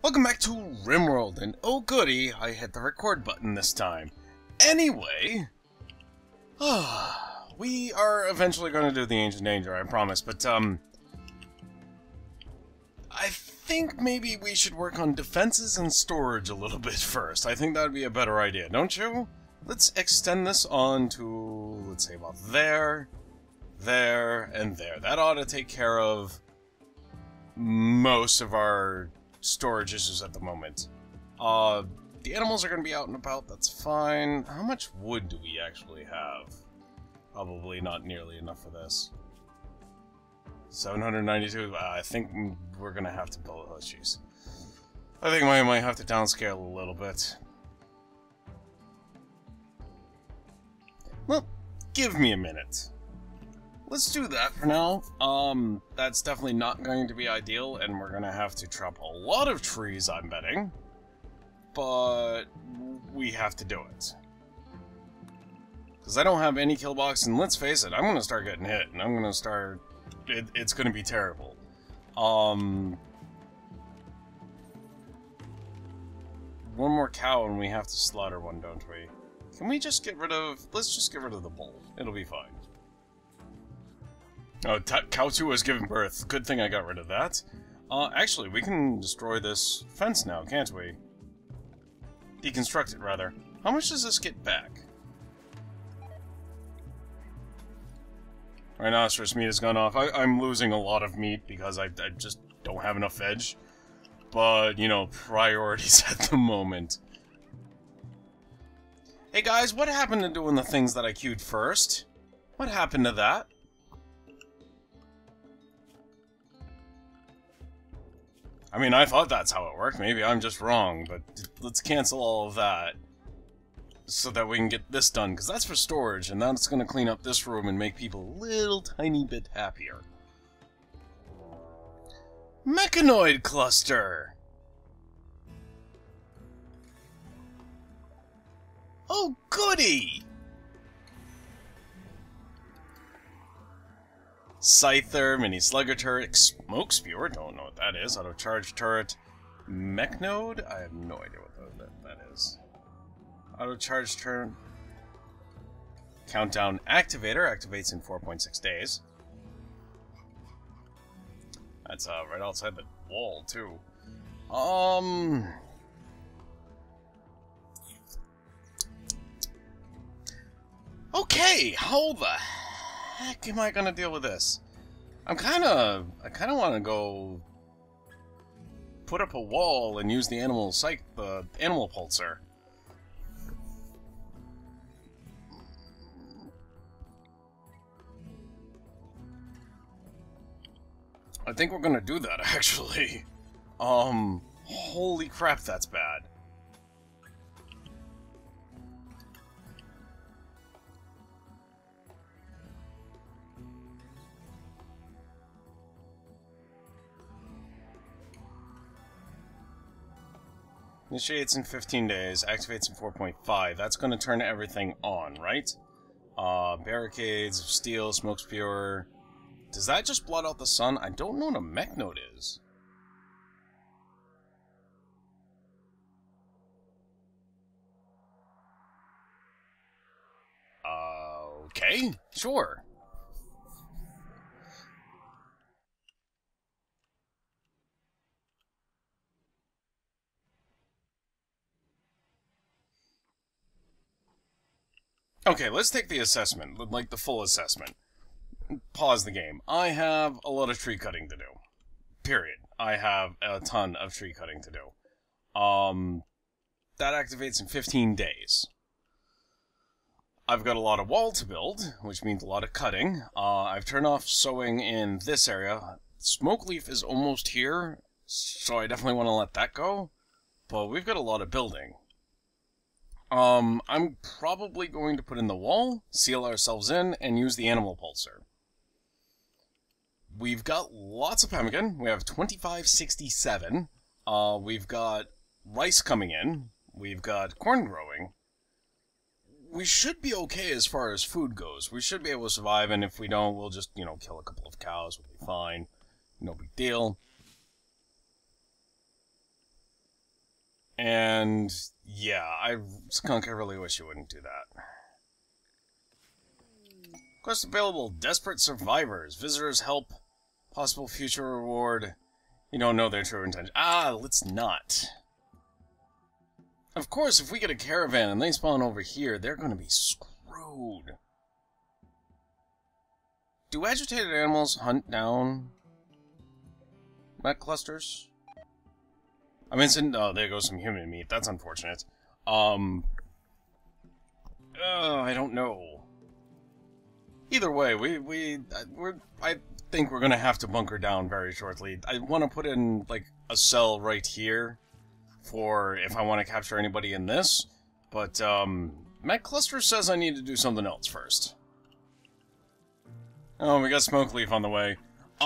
Welcome back to Rimworld, and oh goody, I hit the record button this time. Anyway, we are eventually going to do the Ancient Danger, I promise, but I think maybe we should work on defenses and storage a little bit first. I think that would be a better idea, don't you? Let's extend this on to, let's say, about there, and there. That ought to take care of most of our storage issues at the moment. The animals are going to be out and about, that's fine. How much wood do we actually have? Probably not nearly enough for this. 792, I think we're going to have to build, oh jeez. I think I might have to downscale a little bit. Well, give me a minute. Let's do that for now. That's definitely not going to be ideal, and we're gonna have to chop a lot of trees, I'm betting. But we have to do it. Because I don't have any kill box, and let's face it, I'm gonna start getting hit, and I'm gonna start... It's gonna be terrible. One more cow, and we have to slaughter one, don't we? Can we just get rid of... Let's just get rid of the bull. It'll be fine. Oh, cow 2 has given birth. Good thing I got rid of that. Actually, we can destroy this fence now, can't we? Deconstruct it, rather. How much does this get back? Rhinoceros meat has gone off. I'm losing a lot of meat because I just don't have enough veg. But, you know, priorities at the moment. Hey guys, what happened to doing the things that I queued first? What happened to that? I mean, I thought that's how it worked. Maybe I'm just wrong, but let's cancel all of that so that we can get this done, because that's for storage, and that's going to clean up this room and make people a little tiny bit happier. Mechanoid cluster! Oh, goody! Scyther, mini slugger turret, smoke spewer, don't know what that is, auto charge turret, mech node, I have no idea what that is. Auto charge turret, countdown activator, activates in 4.6 days. That's right outside the wall too. Okay, how the heck am I gonna deal with this? I kinda want to go put up a wall and use the animal animal pulsar. I think we're gonna do that actually. Holy crap, that's bad. Initiates in 15 days, activates in 4.5. That's going to turn everything on, right? Barricades of steel, smoke spewer. Does that just blot out the sun? I don't know what a mech node is. Okay, sure. Okay, let's take the assessment, like the full assessment. Pause the game. I have a lot of tree cutting to do. Period. I have a ton of tree cutting to do. That activates in 15 days. I've got a lot of wall to build, which means a lot of cutting. I've turned off sowing in this area. Smoke leaf is almost here, so I definitely want to let that go. But we've got a lot of building. I'm probably going to put in the wall, seal ourselves in, and use the animal pulsar. We've got lots of pemmican. We have 2567. We've got rice coming in. We've got corn growing. We should be okay as far as food goes. We should be able to survive, and if we don't, we'll just, kill a couple of cows. We'll be fine. No big deal. And yeah, Skunk, I really wish you wouldn't do that. Quest available: Desperate Survivors. Visitors help. Possible future reward. You don't know their true intention. Ah, let's not. Of course, if we get a caravan and they spawn over here, they're going to be screwed. Do agitated animals hunt down mech clusters? I mean, oh, there goes some human meat. That's unfortunate. I don't know. Either way, I think we're gonna have to bunker down very shortly. I want to put in like a cell right here for if I want to capture anybody in this, but Mech Cluster says I need to do something else first. Oh, we got Smoke Leaf on the way.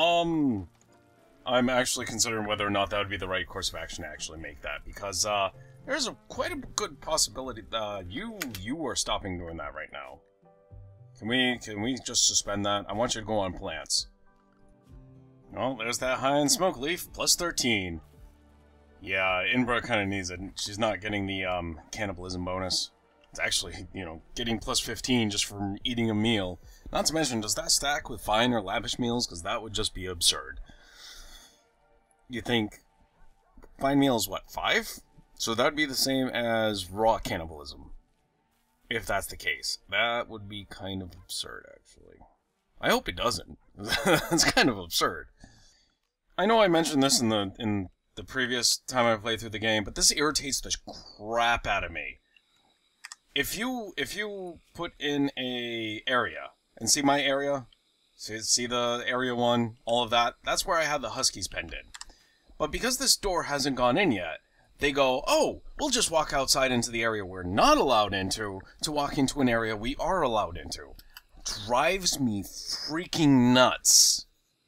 I'm actually considering whether or not that would be the right course of action to actually make that, because there's quite a good possibility you are stopping doing that right now. Can we just suspend that? I want you to go on plants. Oh, there's that high-end Smoke Leaf, plus 13. Yeah, Inbra kind of needs it. She's not getting the cannibalism bonus. It's actually, you know, getting plus 15 just from eating a meal. Not to mention, does that stack with fine or lavish meals? Because that would just be absurd. You think fine meal is what, 5? So that'd be the same as raw cannibalism. If that's the case. That would be kind of absurd, actually. I hope it doesn't. It's kind of absurd. I know I mentioned this in the previous time I played through the game, but this irritates the crap out of me. If you put in a area, and see my area? See the area 1? All of that? That's where I had the Huskies penned in. But because this door hasn't gone in yet, they go, oh, we'll just walk outside into the area we're not allowed into to walk into an area we are allowed into. Drives me freaking nuts.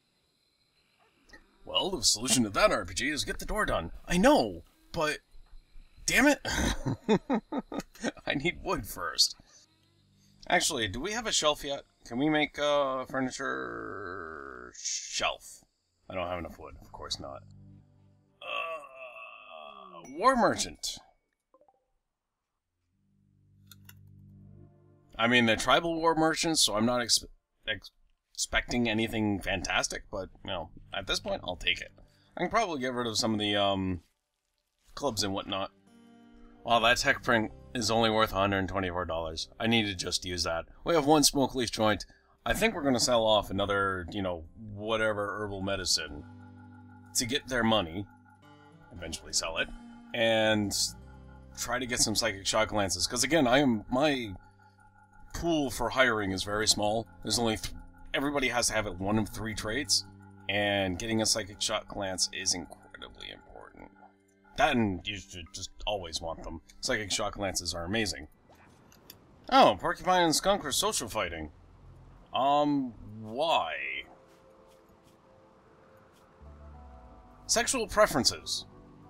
Well, the solution to that RPG is get the door done. I know, but damn it. I need wood first. Actually, do we have a shelf yet? Can we make a furniture shelf? I don't have enough wood. Of course not. War Merchant. I mean, they're tribal war merchants, so I'm not expecting anything fantastic, but, you know, at this point, I'll take it. I can probably get rid of some of the, clubs and whatnot. Well, that tech print is only worth $124. I need to just use that. We have one Smoke Leaf joint. I think we're going to sell off another, you know, whatever herbal medicine to get their money. Eventually sell it. And try to get some Psychic Shock Lances. Because, again, my pool for hiring is very small. There's only... everybody has to have it 1 of 3 traits. And getting a Psychic Shock Lance is incredibly important. That and you should just always want them. Psychic Shock Lances are amazing. Oh, Porcupine and Skunk are social fighting. Why? Sexual preferences.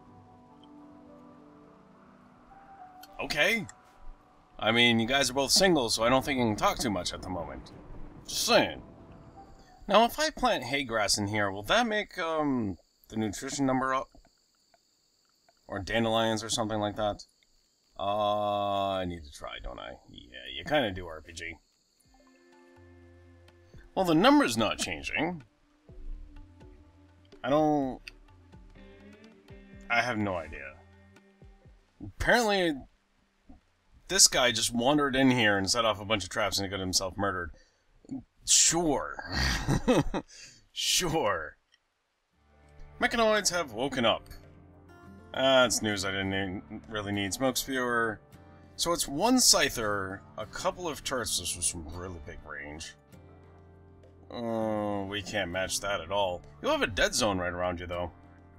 Okay. I mean, you guys are both single, so I don't think you can talk too much at the moment. Just saying. Now, if I plant hay grass in here, will that make, the nutrition number up? Or dandelions or something like that? I need to try, don't I? Yeah, you kind of do, RPG. Well, the number's not changing. I have no idea. Apparently, this guy just wandered in here and set off a bunch of traps and got himself murdered. Sure. Sure. Mechanoids have woken up. That's news I didn't really need. Smoke Spewer. So it's 1 Scyther, a couple of turrets. This was some really big range. Oh, we can't match that at all. You'll have a dead zone right around you, though.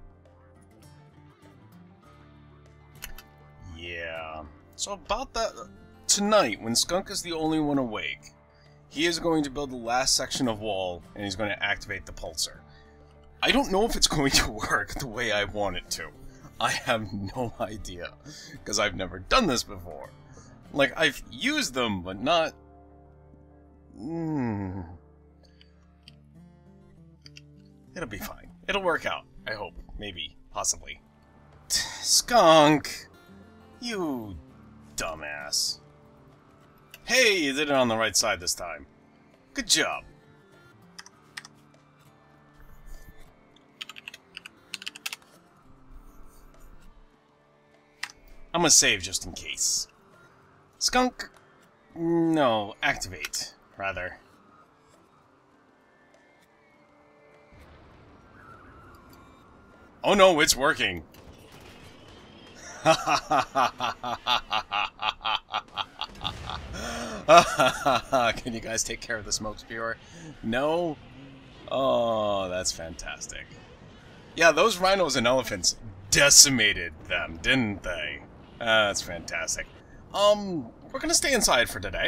Yeah. So about that... tonight, when Skunk is the only one awake, he is going to build the last section of wall, and he's going to activate the pulsar. I don't know if it's going to work the way I want it to. I have no idea, because I've never done this before. Like, I've used them, but not... It'll be fine. It'll work out. I hope. Maybe. Possibly. Skunk! You dumbass. Hey, you did it on the right side this time. Good job. I'm gonna save just in case. Skunk... No, activate, rather. Oh no, it's working. Can you guys take care of the smoke spewer? No? Oh, that's fantastic. Yeah, those rhinos and elephants decimated them, didn't they? That's fantastic. We're gonna stay inside for today.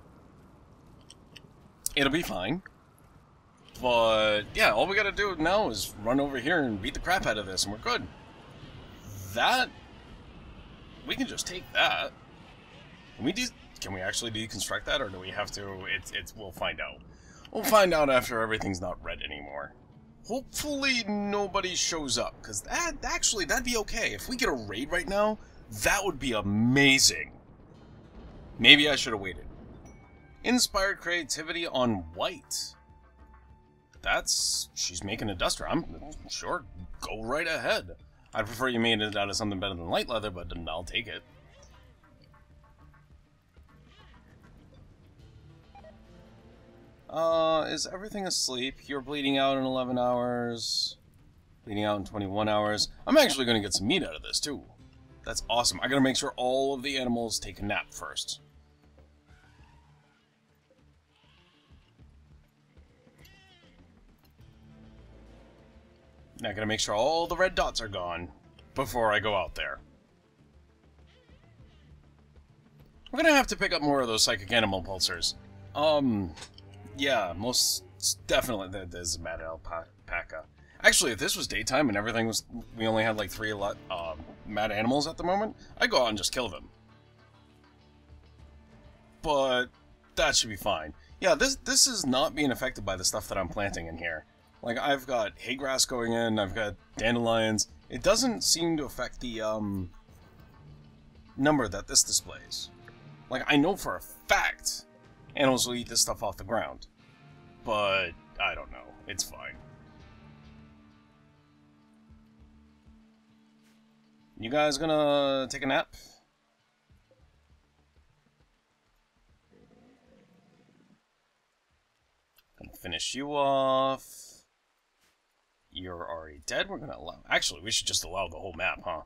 It'll be fine. But, yeah, all we gotta do now is run over here and beat the crap out of this, and we're good. That... We can just take that. Can we actually deconstruct that, or do we have to... We'll find out. We'll find out after everything's not red anymore. Hopefully nobody shows up, because that'd be okay. If we get a raid right now, that would be amazing. Maybe I should have waited. Inspired creativity on white. She's making a duster. I'm sure, go right ahead. I'd prefer you made it out of something better than light leather, but I'll take it. Is everything asleep? You're bleeding out in 11 hours. Bleeding out in 21 hours. I'm actually going to get some meat out of this, too. That's awesome. I gotta make sure all of the animals take a nap first. Now I gotta make sure all the red dots are gone before I go out there. We're gonna have to pick up more of those psychic animal pulsars. Yeah, most definitely there's a mad alpaca. Actually, if this was daytime and everything was, we only had like 3 mad animals at the moment, I'd go out and just kill them. But that should be fine. Yeah, this is not being affected by the stuff that I'm planting in here. Like, I've got hay grass going in, I've got dandelions. It doesn't seem to affect the, number that this displays. Like, I know for a fact animals will eat this stuff off the ground. But, I don't know. It's fine. You guys gonna take a nap? Gonna finish you off. You're already dead. We're gonna allow... Actually, we should just allow the whole map, huh?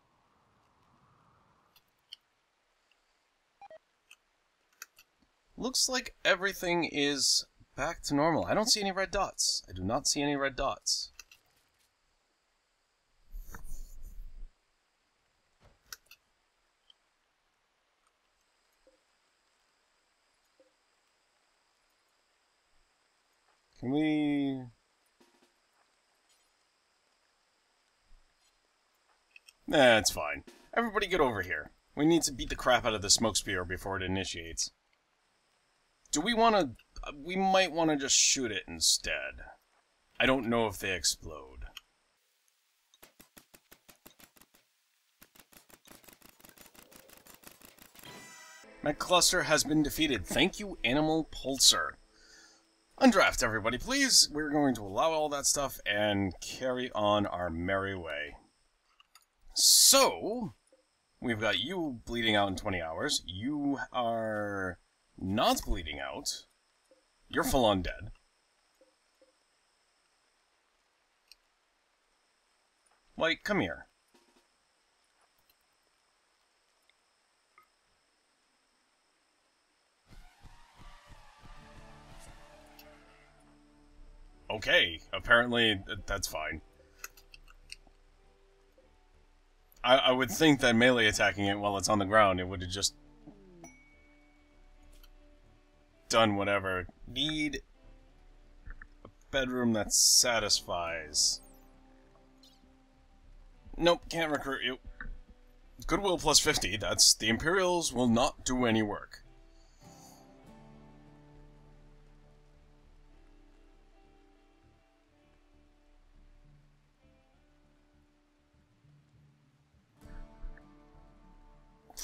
Looks like everything is back to normal. I don't see any red dots. I do not see any red dots. Can we... Nah, it's fine. Everybody get over here. We need to beat the crap out of the smoke spear before it initiates. Do we want to... We might want to just shoot it instead. I don't know if they explode. My cluster has been defeated. Thank you, Animal Pulsar. Undraft, everybody, please. We're going to allow all that stuff and carry on our merry way. So, we've got you bleeding out in 20 hours. You are not bleeding out. You're full on dead. Like, come here. Okay, apparently that's fine. I would think that melee attacking it while it's on the ground, it would have just done whatever. Need a bedroom that satisfies. Nope, can't recruit you. Goodwill plus 50, that's... The Imperials will not do any work.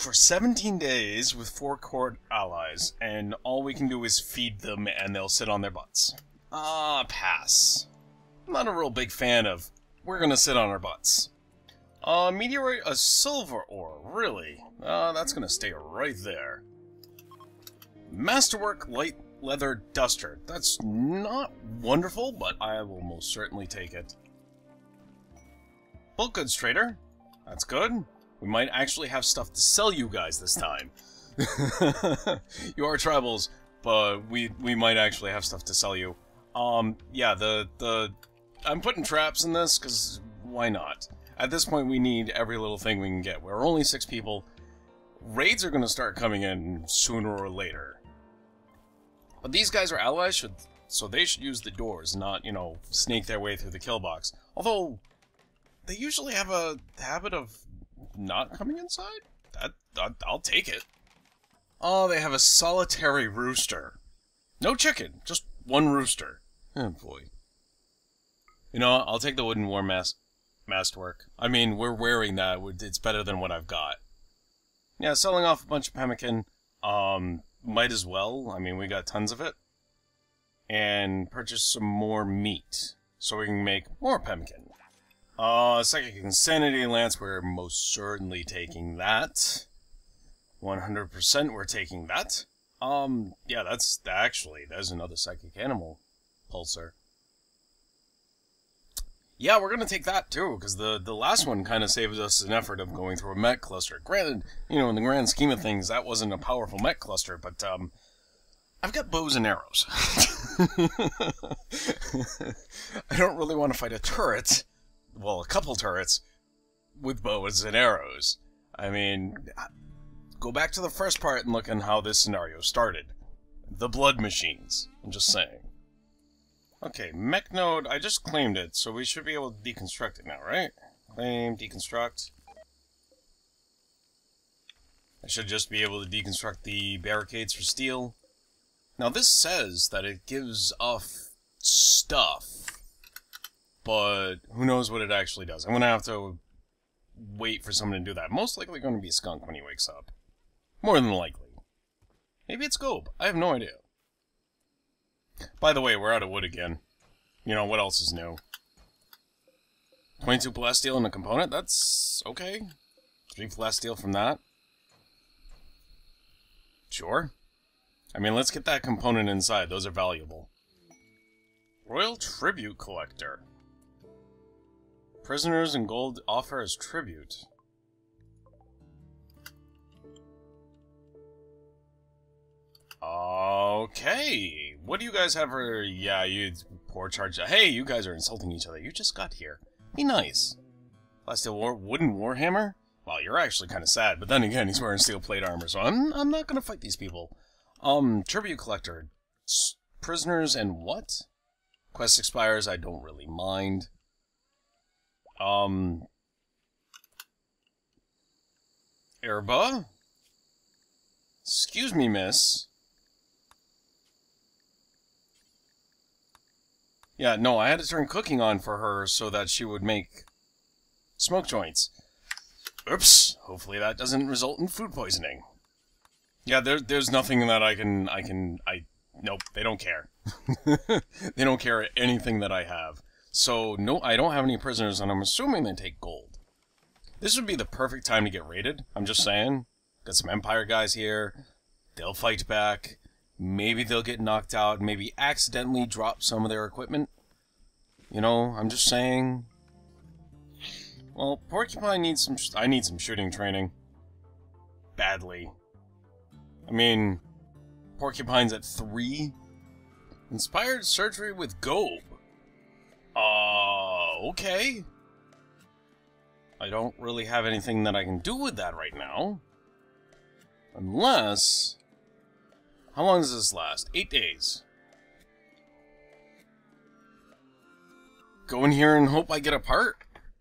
for 17 days with 4 court allies, and all we can do is feed them and they'll sit on their butts. Pass. I'm not a real big fan of, we're gonna sit on our butts. Meteorite, a silver ore, really? That's gonna stay right there. Masterwork light leather duster. That's not wonderful, but I will most certainly take it. Bulk goods trader. That's good. We might actually have stuff to sell you guys this time. You are tribals, but we might actually have stuff to sell you. Yeah, I'm putting traps in this, because why not? At this point, we need every little thing we can get. We're only 6 people. Raids are going to start coming in sooner or later. But these guys are allies, so they should use the doors, not, you know, sneak their way through the kill box. Although, they usually have a habit of not coming inside? I'll take it. Oh, they have a solitary rooster. No chicken, just one rooster. Oh, boy. You know, I'll take the wooden war masterwork. I mean, we're wearing that. It's better than what I've got. Yeah, selling off a bunch of pemmican. Might as well. I mean, we got tons of it. And purchase some more meat, so we can make more pemmican. Psychic Insanity Lance, we're most certainly taking that. 100% we're taking that. Yeah, there's another Psychic Animal Pulsar. Yeah, we're gonna take that too, because the last one kind of saved us an effort of going through a mech cluster. Granted, you know, in the grand scheme of things, that wasn't a powerful mech cluster, but, I've got bows and arrows. I don't really want to fight a turret, well, a couple turrets, with bows and arrows. I mean, go back to the first part and look at how this scenario started. The blood machines, I'm just saying. Okay, mech node, I just claimed it, so we should be able to deconstruct it now, right? Claim, deconstruct. I should just be able to deconstruct the barricades for steel. Now this says that it gives off stuff, but who knows what it actually does. I'm gonna have to wait for someone to do that. Most likely going to be a skunk when he wakes up. More than likely. Maybe it's Gob. I have no idea. By the way, we're out of wood again. You know, what else is new? 22 plasteel in a component? That's okay. 3 plasteel from that. Sure. I mean, let's get that component inside. Those are valuable. Royal Tribute Collector. Prisoners and gold offer as tribute. Okay. What do you guys have for... Yeah, you poor charge... Hey, you guys are insulting each other. You just got here. Be nice. Plasteel wooden warhammer? Well, you're actually kind of sad, but then again, he's wearing steel plate armor, so I'm not gonna fight these people. Tribute collector. Prisoners and what? Quest expires, I don't really mind. Erba? Excuse me, miss. Yeah, no, I had to turn cooking on for her so that she would make smoke joints. Oops, hopefully that doesn't result in food poisoning. Yeah, there's nothing that nope, they don't care. They don't care anything that I have. So, no, I don't have any prisoners, and I'm assuming they take gold. This would be the perfect time to get raided, I'm just saying. Got some Empire guys here. They'll fight back. Maybe they'll get knocked out, maybe accidentally drop some of their equipment. You know, I'm just saying. Well, Porcupine needs some... I need some shooting training. Badly. I mean, Porcupine's at 3. Inspired surgery with Gob. Okay. I don't really have anything that I can do with that right now. Unless... How long does this last? 8 days. Go in here and hope I get a part?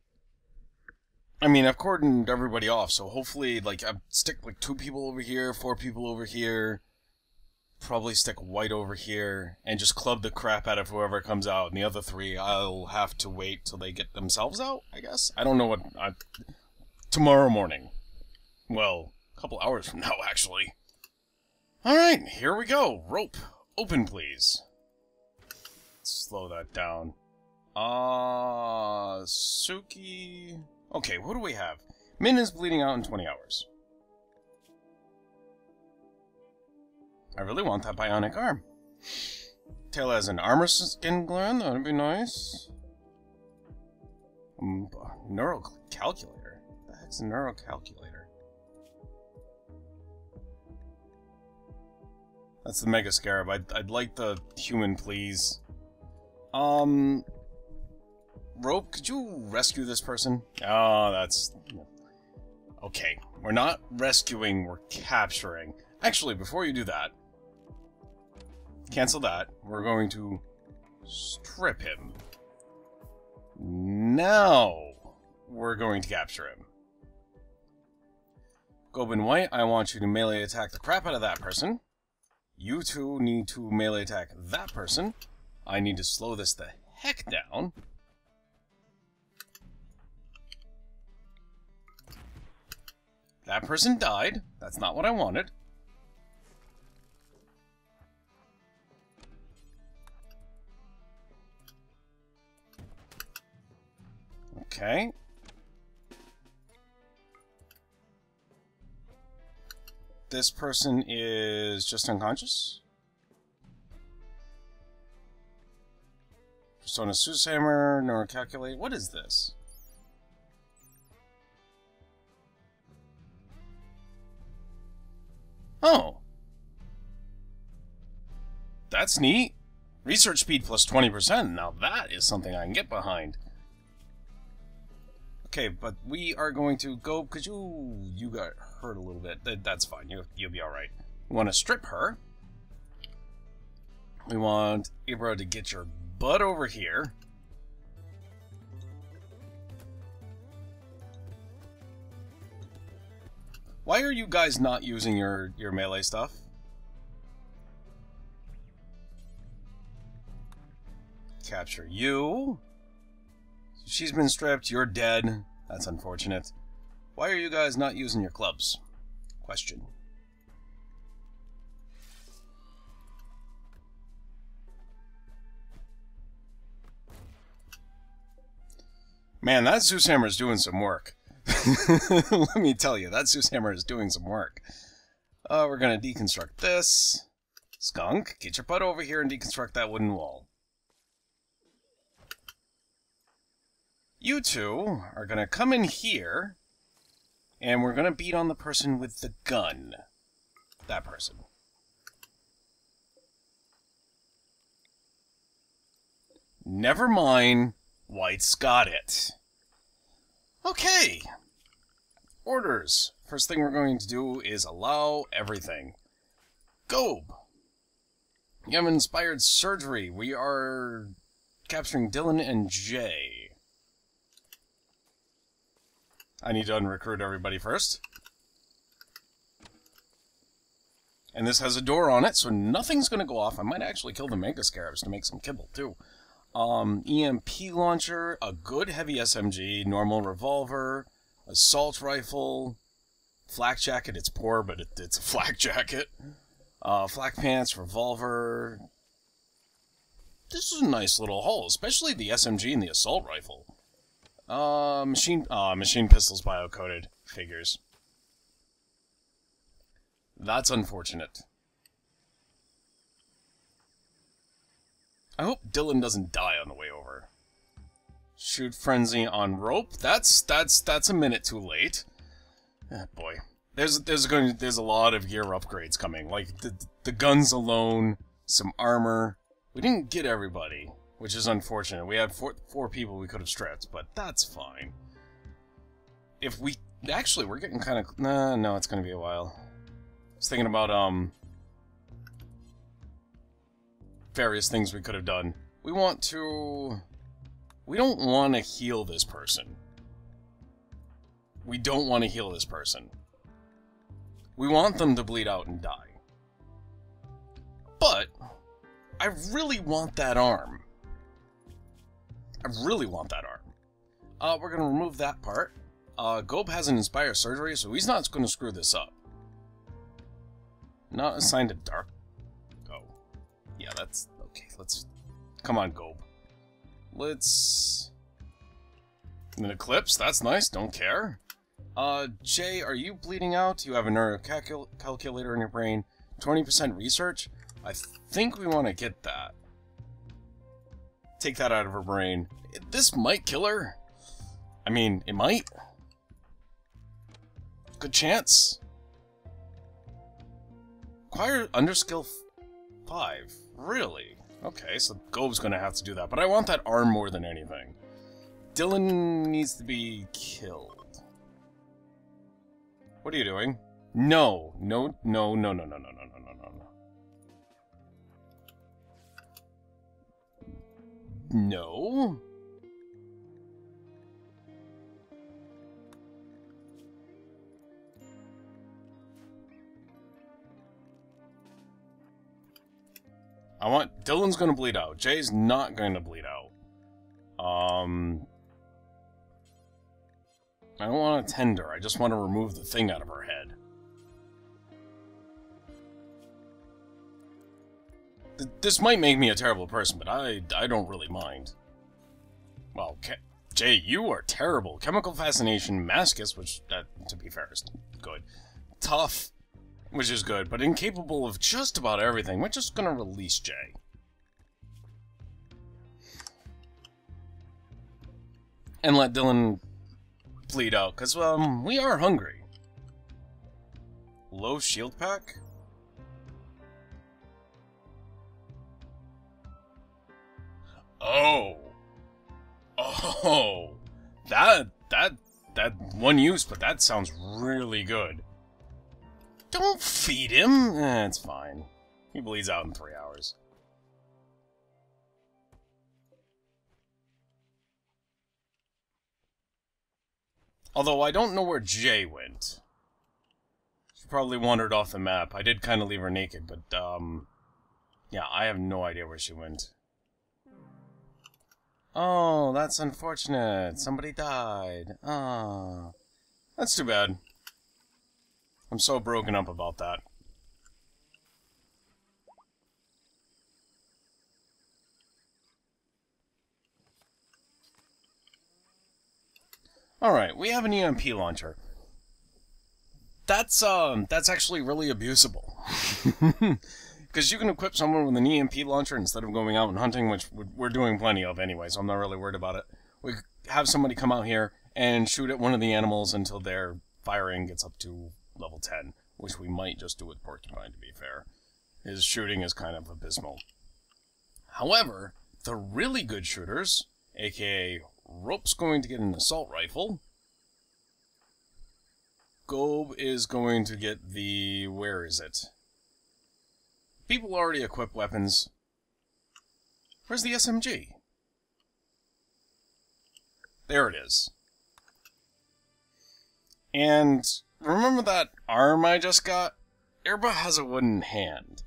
I mean, I've cordoned everybody off, so hopefully, like, I stick, like, 2 people over here, 4 people over here, probably stick White over here, and just club the crap out of whoever comes out, and the other 3, I'll have to wait till they get themselves out, I guess? I don't know what... tomorrow morning. Well, A couple hours from now, actually. Alright, here we go. Rope. Open, please. Slow that down. Suki... Okay, what do we have? Min is bleeding out in 20 hours. I really want that bionic arm. Tail has an armor skin gland, that would be nice. Neural calculator? What the heck's a neural calculator? That's the Mega Scarab. I'd like the human, please. Rope, could you rescue this person? Oh, that's... Okay, we're not rescuing, we're capturing. Actually, before you do that, cancel that. We're going to strip him. Now, we're going to capture him. Gobin White, I want you to melee attack the crap out of that person. You two need to melee attack that person. I need to slow this the heck down. That person died. That's not what I wanted. Okay. This person is just unconscious. Persona Sushammer, nor calculate. What is this? Oh. That's neat. Research speed plus 20%. Now that is something I can get behind. Okay, but we are going to go, because you got hurt a little bit. That's fine. You'll be alright. We want to strip her. We want Ibra to get your butt over here. Why are you guys not using your melee stuff? Capture you. She's been stripped, you're dead. That's unfortunate. Why are you guys not using your clubs? Question. Man, that Zeus Hammer is doing some work. Let me tell you, that Zeus Hammer is doing some work. We're gonna deconstruct this. Skunk, get your butt over here and deconstruct that wooden wall. You two are gonna come in here, and we're gonna beat on the person with the gun. That person. Never mind, White's got it. Okay. Orders. First thing we're going to do is allow everything. Gob. You have inspired surgery. We are capturing Dylan and Jay. I need to unrecruit everybody first. And this has a door on it, so nothing's going to go off. I might actually kill the Mega Scarabs to make some kibble, too. EMP launcher, a good heavy SMG, normal revolver, assault rifle, flak jacket. It's poor, but it's a flak jacket. Flak pants, revolver. This is a nice little haul, especially the SMG and the assault rifle. Machine pistols bio-coded. Figures. That's unfortunate. I hope Dylan doesn't die on the way over. Shoot frenzy on rope. That's a minute too late. Ah, boy. There's a lot of gear upgrades coming. Like the guns alone, some armor. We didn't get everybody, which is unfortunate. We had four people we could have stripped, but that's fine. If we actually, we're getting kind of no, it's gonna be a while. I was thinking about various things we could have done. We don't want to heal this person. We don't want to heal this person. We want them to bleed out and die. But I really want that arm. I really want that arm. We're going to remove that part. Gob has an Inspire Surgery, so he's not going to screw this up. Not assigned to dark. Oh. Yeah, that's... Okay, let's... Come on, Gob. Let's... An eclipse? That's nice, don't care. Jay, are you bleeding out? You have a neurocalculator in your brain. 20% research? I think we want to get that. Take that out of her brain. This might kill her. I mean, it might. Good chance. Acquire underskill 5. Really? Okay, so Gob's gonna have to do that. But I want that arm more than anything. Dylan needs to be killed. What are you doing? No. No, no, no, no, no, no, no, no, no, no. No? I want... Dylan's gonna bleed out. Jay's not gonna bleed out. I don't want to tend her. I just want to remove the thing out of her head. This might make me a terrible person, but I don't really mind. Well, Jay, you are terrible. Chemical fascination, mascus, which, to be fair, is good. Tough, which is good, but incapable of just about everything. We're just gonna release Jay. And let Dylan bleed out, because, we are hungry. Low shield pack? Oh. Oh. That one use, but that sounds really good. Don't feed him! It's fine. He bleeds out in 3 hours. Although I don't know where Jay went. She probably wandered off the map. I did kind of leave her naked, but, yeah, I have no idea where she went. Oh, that's unfortunate. Somebody died. Ah, that's too bad. I'm so broken up about that. Alright, we have an EMP launcher. That's actually really abusable. Because you can equip someone with an EMP launcher instead of going out and hunting, which we're doing plenty of anyway, so I'm not really worried about it. We have somebody come out here and shoot at one of the animals until their firing gets up to level 10, which we might just do with Porcupine, to be fair. His shooting is kind of abysmal. However, the really good shooters, aka Rope's going to get an assault rifle. Gob is going to get the... where is it? People already equip weapons. Where's the SMG? There it is. And remember that arm I just got? Erba has a wooden hand.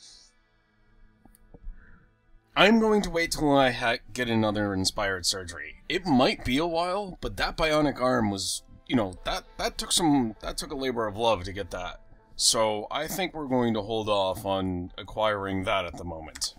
I'm going to wait till I get another inspired surgery. It might be a while, but that bionic arm was, you know, that took a labor of love to get that. So I think we're going to hold off on acquiring that at the moment.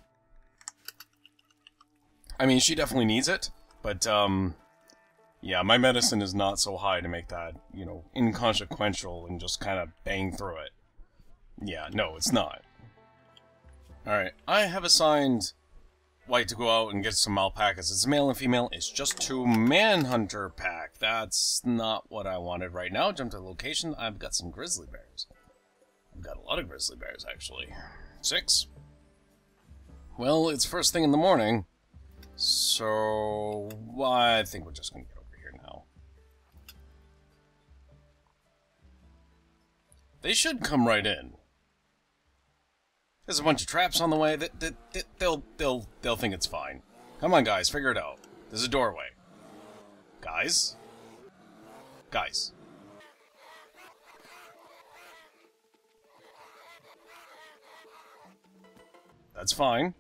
I mean, she definitely needs it, but yeah, my medicine is not so high to make that, you know, inconsequential and just kind of bang through it. Yeah, no, it's not. Alright, I have assigned White to go out and get some alpacas. It's male and female. It's just 2 manhunter pack. That's not what I wanted right now. Jump to location. I've got some grizzly bears. I've got a lot of grizzly bears, actually. 6. Well, it's first thing in the morning. So, well, I think we're just going to get over here now. They should come right in. There's a bunch of traps on the way. They'll think it's fine. Come on, guys, figure it out. There's a doorway. Guys? Guys. That's fine.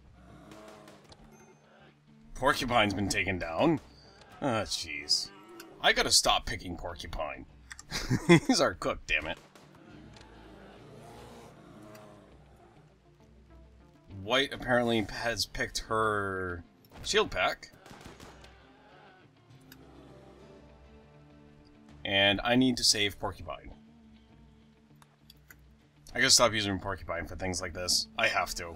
Porcupine's been taken down. Ah, jeez. I gotta stop picking porcupine. He's our cook, damn it. White apparently has picked her shield pack. And I need to save porcupine. I gotta stop using porcupine for things like this. I have to.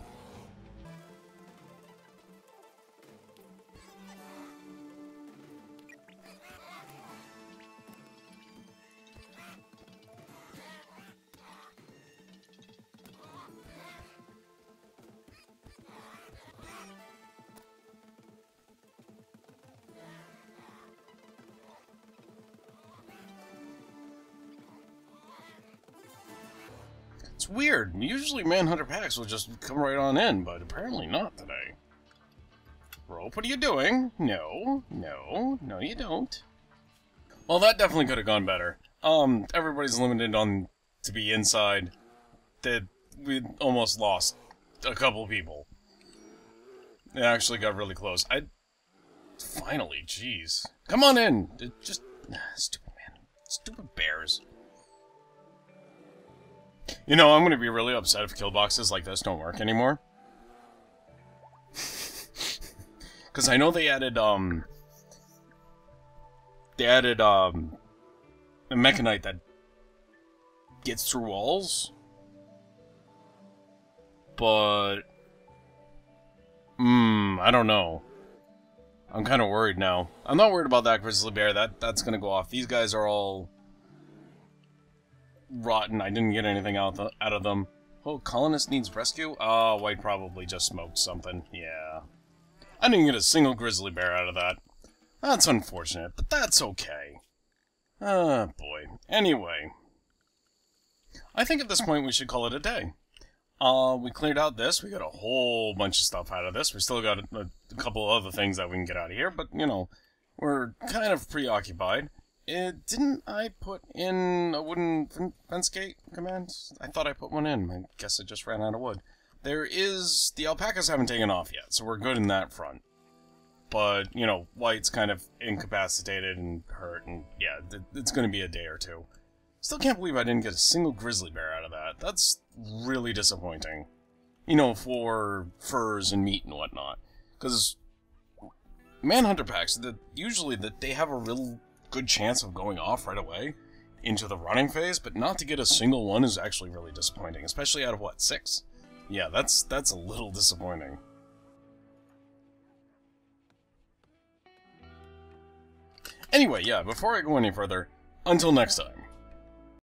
It's weird. Usually Manhunter packs will just come right on in, but apparently not today. Rope, what are you doing? No, no, no you don't. Well, that definitely could have gone better. Everybody's limited on to be inside. We almost lost a couple people. It actually got really close. Finally, jeez. Come on in! Stupid man. Stupid bears. You know, I'm gonna be really upset if kill boxes like this don't work anymore. Because I know they added, a Mechanite that gets through walls. But... I don't know. I'm kind of worried now. I'm not worried about that grizzly bear. That's gonna go off. These guys are all rotten. I didn't get anything out of them. Oh, colonist needs rescue? Oh, White probably just smoked something. Yeah. I didn't get a single grizzly bear out of that. That's unfortunate, but that's okay. Ah, boy. Anyway. I think at this point we should call it a day. We cleared out this. We got a whole bunch of stuff out of this. We still got a couple other things that we can get out of here, but, you know, we're kind of preoccupied. Didn't I put in a wooden fence gate command? I thought I put one in. I guess I just ran out of wood. The alpacas haven't taken off yet, so we're good in that front. But, you know, White's kind of incapacitated and hurt, and yeah, it's going to be a day or two. Still can't believe I didn't get a single grizzly bear out of that. That's really disappointing. You know, for furs and meat and whatnot. Because Manhunter packs, usually they have a real good chance of going off right away into the running phase, but not to get a single one is actually really disappointing, especially out of, what, 6? Yeah, that's a little disappointing. Anyway, yeah, before I go any further, until next time.